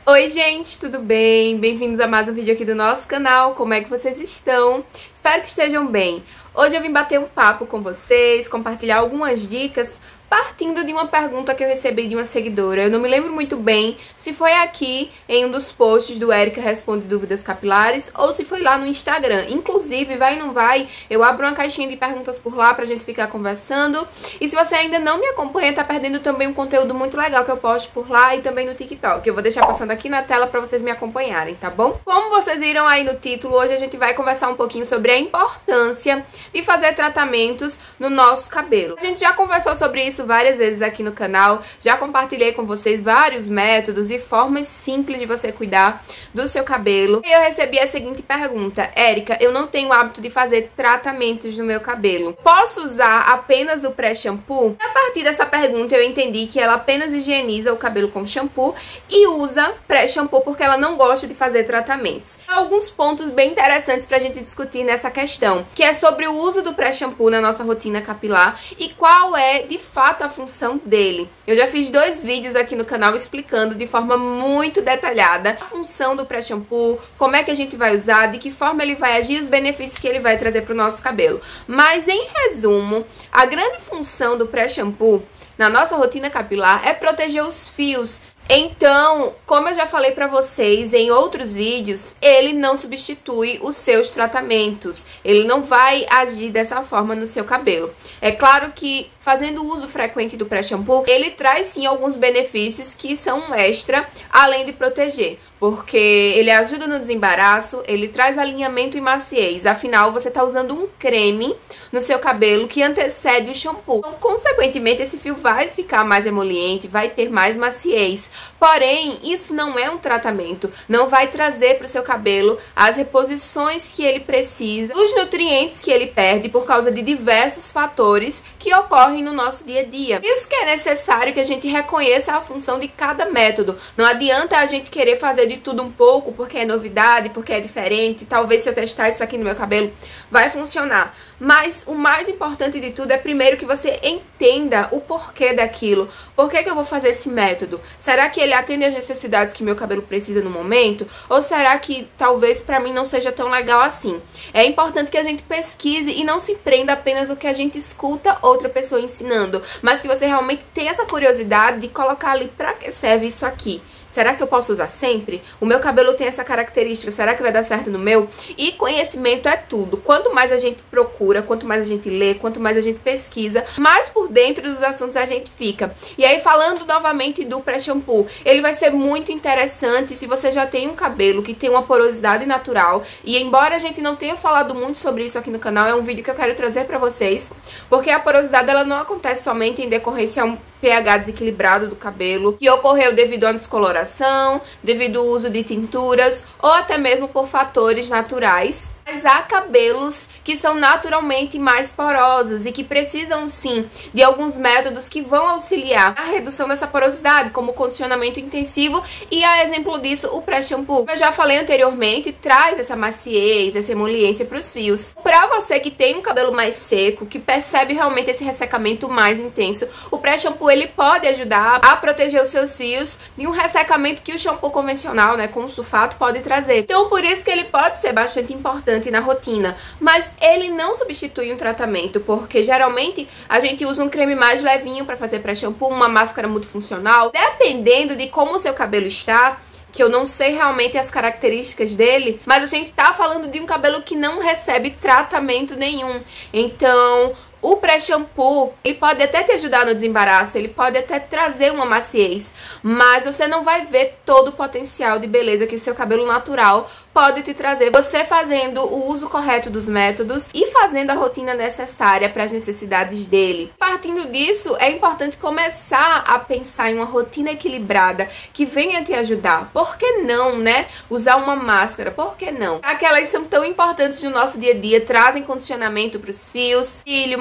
Oi gente, tudo bem? Bem-vindos a mais um vídeo aqui do nosso canal. Como é que vocês estão? Espero que estejam bem. Hoje eu vim bater um papo com vocês, compartilhar algumas dicas partindo de uma pergunta que eu recebi de uma seguidora. Eu não me lembro muito bem se foi aqui em um dos posts do Erika Responde Dúvidas Capilares ou se foi lá no Instagram. Inclusive, vai ou não vai, eu abro uma caixinha de perguntas por lá pra gente ficar conversando. E se você ainda não me acompanha, tá perdendo também um conteúdo muito legal que eu posto por lá e também no TikTok. Eu vou deixar passando aqui na tela pra vocês me acompanharem, tá bom? Como vocês viram aí no título, hoje a gente vai conversar um pouquinho sobre a importância de fazer tratamentos no nosso cabelo. A gente já conversou sobre isso várias vezes aqui no canal, já compartilhei com vocês vários métodos e formas simples de você cuidar do seu cabelo. E eu recebi a seguinte pergunta: Erika, eu não tenho o hábito de fazer tratamentos no meu cabelo. Posso usar apenas o pré-shampoo? A partir dessa pergunta eu entendi que ela apenas higieniza o cabelo com shampoo e usa pré-shampoo porque ela não gosta de fazer tratamentos. Há alguns pontos bem interessantes pra gente discutir nessa questão, que é sobre o uso do pré-shampoo na nossa rotina capilar e qual é de fato a função dele. Eu já fiz 2 vídeos aqui no canal explicando de forma muito detalhada a função do pré-shampoo, como é que a gente vai usar, de que forma ele vai agir, os benefícios que ele vai trazer para o nosso cabelo. Mas em resumo, a grande função do pré-shampoo na nossa rotina capilar é proteger os fios. Então, como eu já falei pra vocês em outros vídeos, ele não substitui os seus tratamentos. Ele não vai agir dessa forma no seu cabelo. É claro que fazendo uso frequente do pré-shampoo, ele traz sim alguns benefícios que são extra, além de proteger. Porque ele ajuda no desembaraço, ele traz alinhamento e maciez. Afinal, você tá usando um creme no seu cabelo que antecede o shampoo. Então, consequentemente, esse fio vai ficar mais emoliente, vai ter mais maciez. Porém, isso não é um tratamento. Não vai trazer para o seu cabelo as reposições que ele precisa, os nutrientes que ele perde por causa de diversos fatores que ocorrem no nosso dia a dia. Por isso que é necessário que a gente reconheça a função de cada método. Não adianta a gente querer fazer de tudo um pouco porque é novidade, porque é diferente. Talvez se eu testar isso aqui no meu cabelo vai funcionar. Mas o mais importante de tudo é primeiro que você entenda o porquê daquilo. Por que eu vou fazer esse método? Será que ele atende às necessidades que meu cabelo precisa no momento? Ou será que talvez pra mim não seja tão legal assim? É importante que a gente pesquise e não se prenda apenas o que a gente escuta outra pessoa ensinando, mas que você realmente tenha essa curiosidade de colocar ali pra que serve isso aqui. Será que eu posso usar sempre? O meu cabelo tem essa característica, será que vai dar certo no meu? E conhecimento é tudo. Quanto mais a gente procura, quanto mais a gente lê, quanto mais a gente pesquisa, mais por dentro dos assuntos a gente fica. E aí, falando novamente do pré-shampoo, ele vai ser muito interessante se você já tem um cabelo que tem uma porosidade natural. E embora a gente não tenha falado muito sobre isso aqui no canal, é um vídeo que eu quero trazer pra vocês, porque a porosidade ela não acontece somente em decorrência a um pH desequilibrado do cabelo, que ocorreu devido à descoloração, devido ao uso de tinturas ou até mesmo por fatores naturais. Mas há cabelos que são naturalmente mais porosos e que precisam sim de alguns métodos que vão auxiliar a redução dessa porosidade, como o condicionamento intensivo e, a exemplo disso, o pré-shampoo. Como eu já falei anteriormente, traz essa maciez, essa emoliência para os fios. Para você que tem um cabelo mais seco, que percebe realmente esse ressecamento mais intenso, o pré-shampoo ele pode ajudar a proteger os seus fios de um ressecamento que o shampoo convencional, né, com sulfato, pode trazer. Então, por isso que ele pode ser bastante importante na rotina, mas ele não substitui um tratamento, porque geralmente a gente usa um creme mais levinho para fazer pré-shampoo, uma máscara multifuncional, dependendo de como o seu cabelo está, que eu não sei realmente as características dele, mas a gente tá falando de um cabelo que não recebe tratamento nenhum. Então, o pré-shampoo, ele pode até te ajudar no desembaraço, ele pode até trazer uma maciez, mas você não vai ver todo o potencial de beleza que o seu cabelo natural pode te trazer. Você fazendo o uso correto dos métodos e fazendo a rotina necessária para as necessidades dele. Partindo disso, é importante começar a pensar em uma rotina equilibrada que venha te ajudar. Por que não, né? Usar uma máscara, por que não? Aquelas são tão importantes no nosso dia a dia, trazem condicionamento para os fios, cílio,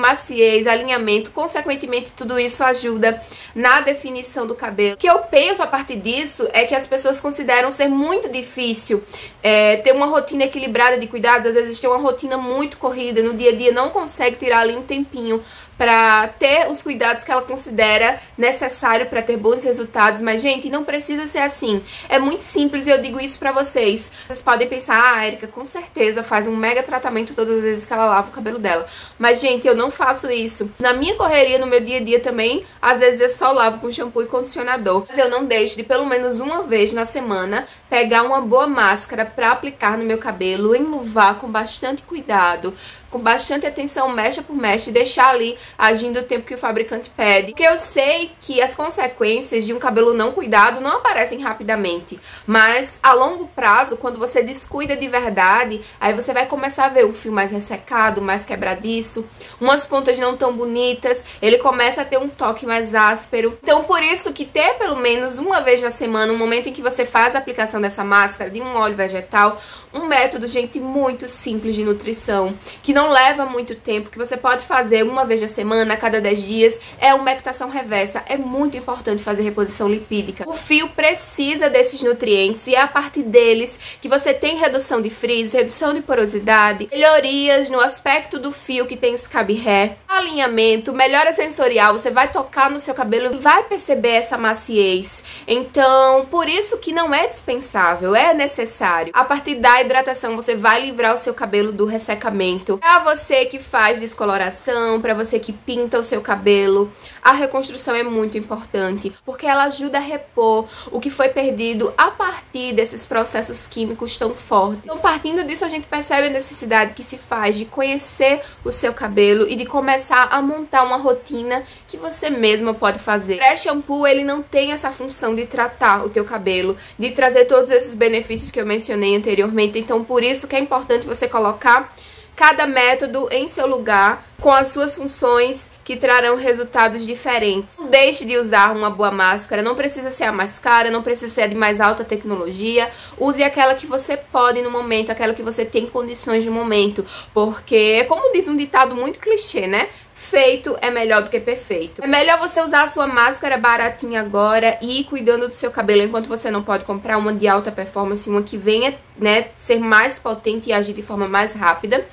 maciez, alinhamento, consequentemente tudo isso ajuda na definição do cabelo. O que eu penso a partir disso é que as pessoas consideram ser muito difícil ter uma rotina equilibrada de cuidados. Às vezes tem uma rotina muito corrida, no dia a dia não consegue tirar ali um tempinho para ter os cuidados que ela considera necessário para ter bons resultados. Mas, gente, não precisa ser assim. É muito simples e eu digo isso pra vocês. Vocês podem pensar, ah, Erika, com certeza faz um mega tratamento todas as vezes que ela lava o cabelo dela. Mas, gente, eu não faço isso. Na minha correria, no meu dia a dia também, às vezes eu só lavo com shampoo e condicionador. Mas eu não deixo de pelo menos uma vez na semana pegar uma boa máscara pra aplicar no meu cabelo, enluvar com bastante cuidado, com bastante atenção, mecha por mecha, e deixar ali agindo o tempo que o fabricante pede. Porque eu sei que as consequências de um cabelo não cuidado não aparecem rapidamente, mas a longo prazo, quando você descuida de verdade, aí você vai começar a ver um fio mais ressecado, mais quebradiço, umas pontas não tão bonitas, ele começa a ter um toque mais áspero. Então, por isso que ter pelo menos uma vez na semana, um momento em que você faz a aplicação dessa máscara, de um óleo vegetal, um método, gente, muito simples de nutrição, que não leva muito tempo, que você pode fazer uma vez na semana, a cada 10 dias, é umectação reversa. É muito importante fazer reposição lipídica. O fio precisa desses nutrientes e é a partir deles que você tem redução de frizz, redução de porosidade, melhorias no aspecto do fio que tem scab hair, alinhamento, melhora sensorial. Você vai tocar no seu cabelo e vai perceber essa maciez. Então, por isso que não é dispensável, é necessário. A partir da hidratação, você vai livrar o seu cabelo do ressecamento. Pra você que faz descoloração, pra você que pinta o seu cabelo, a reconstrução é muito importante, porque ela ajuda a repor o que foi perdido a partir desses processos químicos tão fortes. Então, partindo disso, a gente percebe a necessidade que se faz de conhecer o seu cabelo e de começar a montar uma rotina que você mesma pode fazer. O pré-shampoo, ele não tem essa função de tratar o teu cabelo, de trazer todos esses benefícios que eu mencionei anteriormente. Então, por isso que é importante você colocar cada método em seu lugar, com as suas funções que trarão resultados diferentes. Não deixe de usar uma boa máscara, não precisa ser a mais cara, não precisa ser a de mais alta tecnologia. Use aquela que você pode no momento, aquela que você tem condições no momento, porque, como diz um ditado muito clichê, né? Feito é melhor do que perfeito. É melhor você usar a sua máscara baratinha agora e ir cuidando do seu cabelo, enquanto você não pode comprar uma de alta performance, uma que venha, né, ser mais potente e agir de forma mais rápida,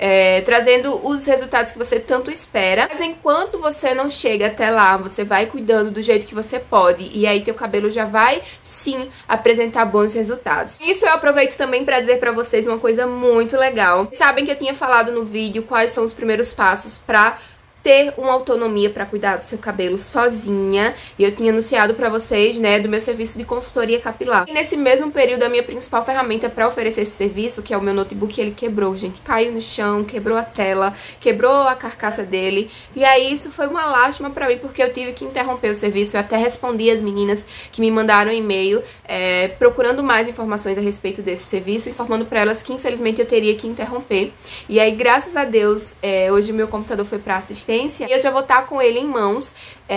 trazendo os resultados que você tanto espera. Mas enquanto você não chega até lá, você vai cuidando do jeito que você pode, e aí teu cabelo já vai, sim, apresentar bons resultados. Isso eu aproveito também para dizer para vocês uma coisa muito legal. Sabem que eu tinha falado no vídeo quais são os primeiros passos para ter uma autonomia para cuidar do seu cabelo sozinha, e eu tinha anunciado para vocês, né, do meu serviço de consultoria capilar. E nesse mesmo período, a minha principal ferramenta para oferecer esse serviço, que é o meu notebook, ele quebrou, gente, caiu no chão, quebrou a tela, quebrou a carcaça dele, e aí isso foi uma lástima para mim, porque eu tive que interromper o serviço. Eu até respondi as meninas que me mandaram um e-mail procurando mais informações a respeito desse serviço, informando para elas que infelizmente eu teria que interromper. E aí, graças a Deus, hoje o meu computador foi para assistência, e eu já vou estar com ele em mãos.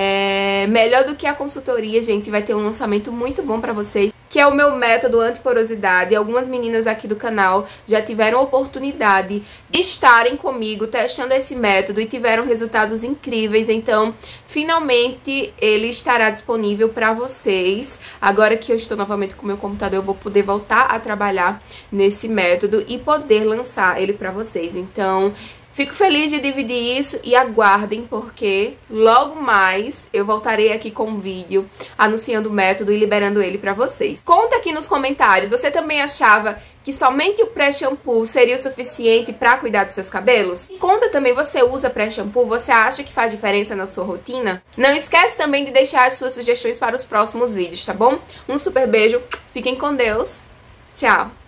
Melhor do que a consultoria, gente, vai ter um lançamento muito bom pra vocês, que é o meu método antiporosidade. Algumas meninas aqui do canal já tiveram a oportunidade de estarem comigo testando esse método e tiveram resultados incríveis. Então, finalmente, ele estará disponível pra vocês. Agora que eu estou novamente com o meu computador, eu vou poder voltar a trabalhar nesse método e poder lançar ele pra vocês. Então, fico feliz de dividir isso e aguardem, porque logo mais eu voltarei aqui com um vídeo anunciando o método e liberando ele pra vocês. Conta aqui nos comentários, você também achava que somente o pré-shampoo seria o suficiente pra cuidar dos seus cabelos? Conta também, você usa pré-shampoo? Você acha que faz diferença na sua rotina? Não esquece também de deixar as suas sugestões para os próximos vídeos, tá bom? Um super beijo, fiquem com Deus, tchau!